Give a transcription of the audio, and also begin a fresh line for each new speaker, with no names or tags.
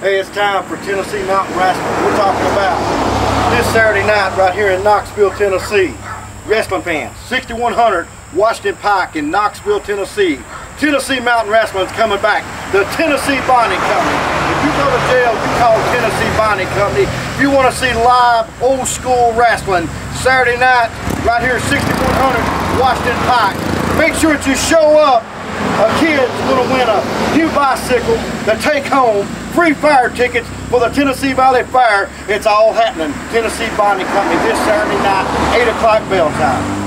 Hey, it's time for Tennessee Mountain Wrestling. We're talking about this Saturday night right here in Knoxville, Tennessee. Wrestling fans, 6100 Washington Pike in Knoxville, Tennessee. Tennessee Mountain Wrestling is coming back. The Tennessee Bonding Company. If you go to jail, you call Tennessee Bonding Company. If you want to see live, old school wrestling, Saturday night right here at 6100 Washington Pike. Make sure that you show up. A kid's going to win a new bicycle to take home, free fire tickets for the Tennessee Valley Fire. It's all happening. Tennessee Bonding Company this Saturday night, 8 o'clock bell time.